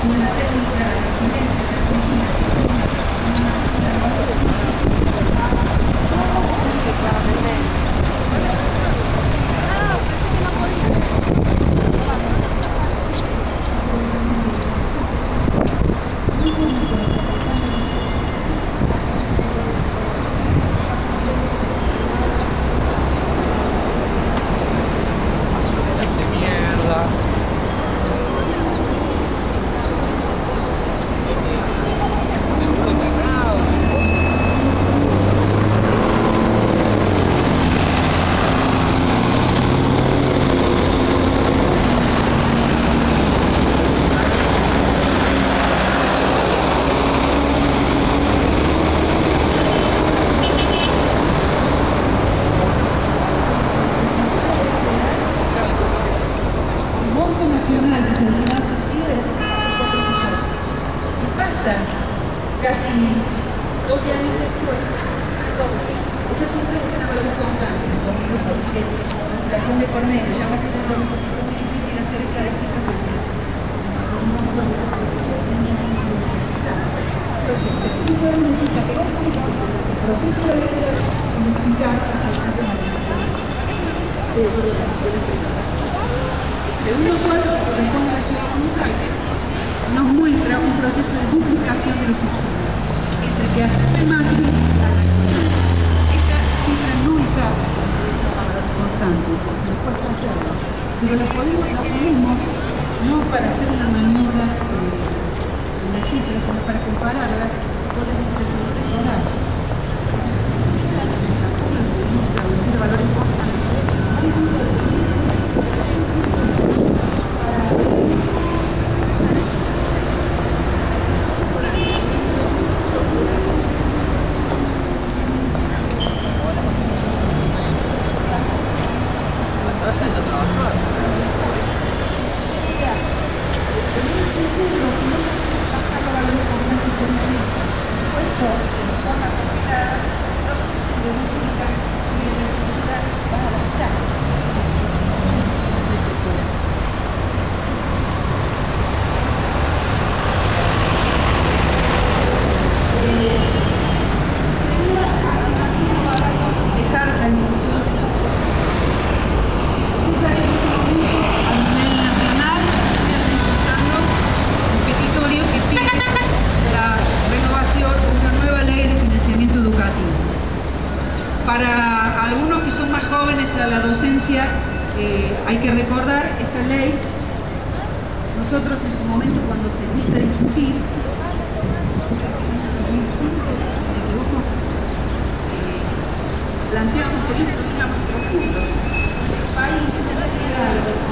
Casi 12 años después, esa siempre es una valor constante en los grupos de población de por medio, ya va a ser el 2005 muy difícil hacer estadísticas porque segundo cuadro, que corresponde a la ciudad de Buenos Aires, nos muestra un proceso de duplicación de los subsidios entre que asume Macri a la actualidad. Esta cifra no está constante, pero la ponemos no para hacer una maniobra en las cifras, sino para compararlas con las iniciativas temporales. Traducir valores constantes. Para algunos que son más jóvenes a la docencia, hay que recordar esta ley. Nosotros en su momento, cuando se empieza a discutir, planteamos que hay un problema muy profundo en el país, en la sociedad.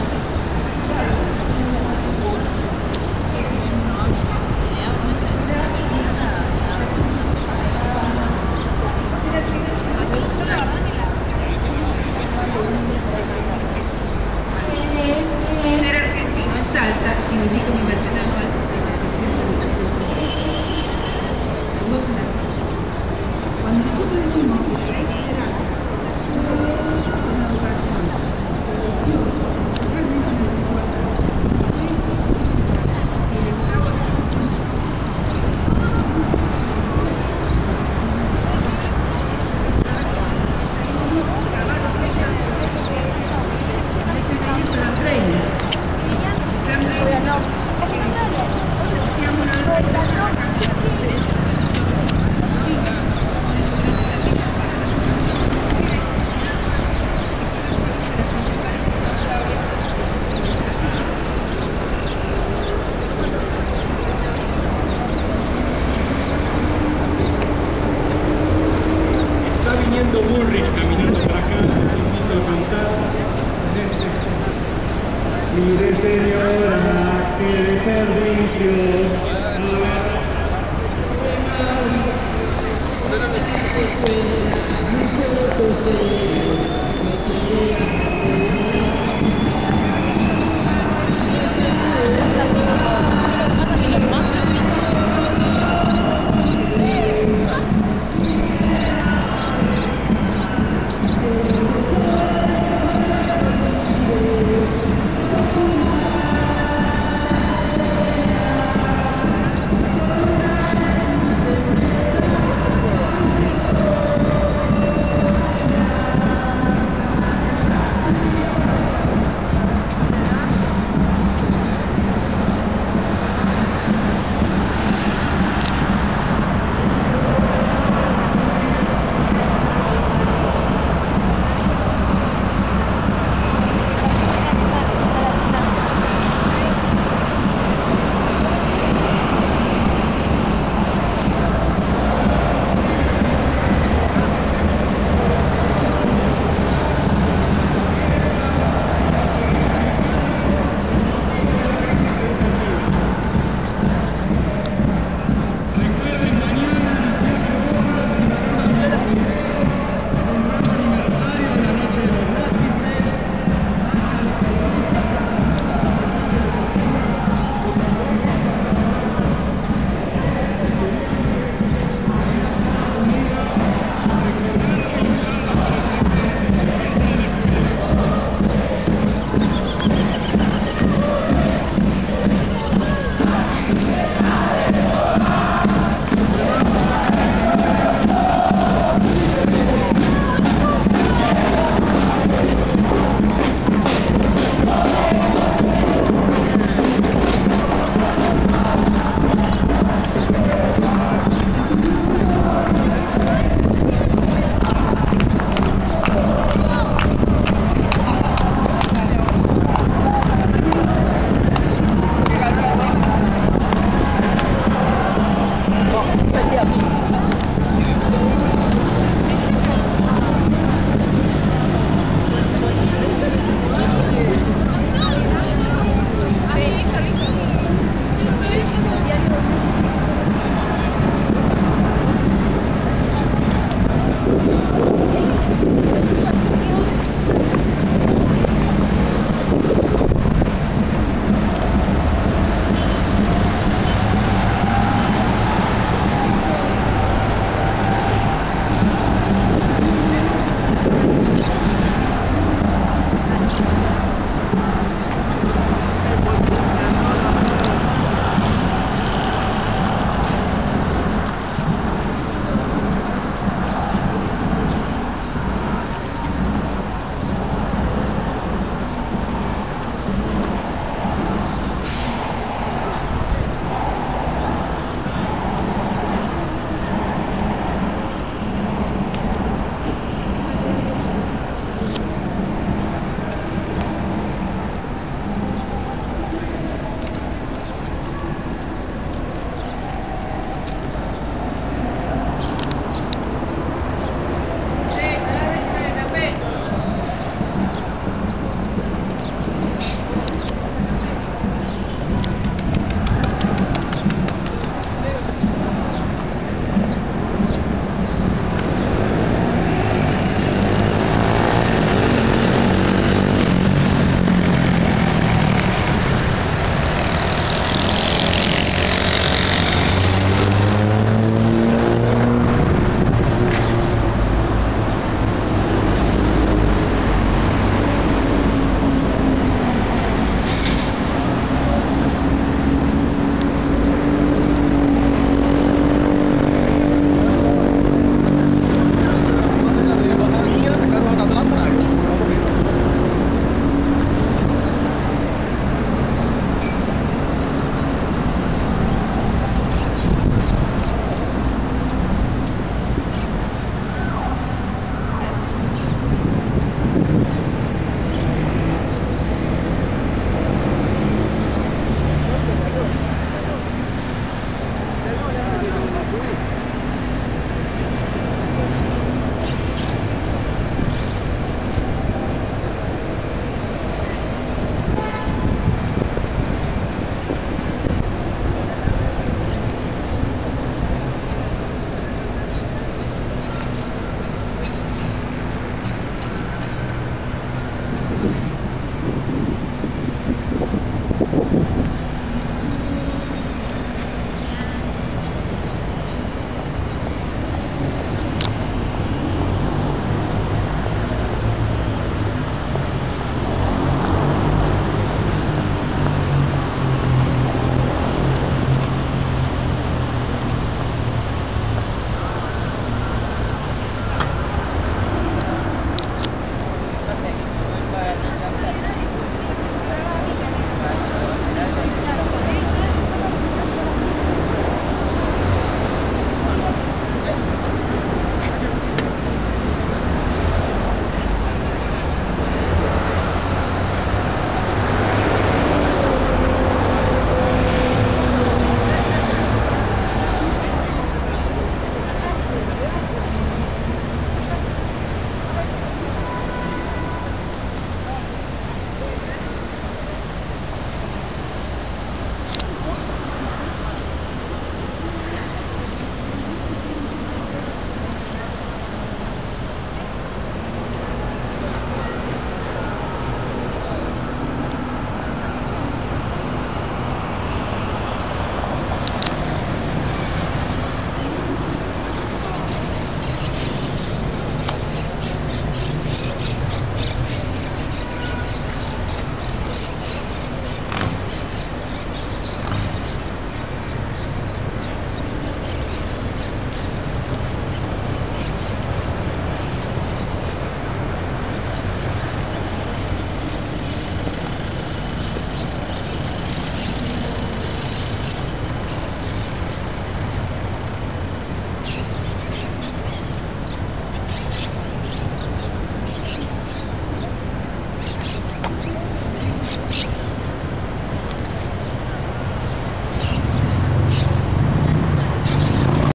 Ser argentino en Salta significa una inversión anual de 700 millones de pesos. Cuando nosotros decimos que la ley federal es una educación realmente Bullrich caminando para acá, invito a cantar. Mire señora, qué servicio.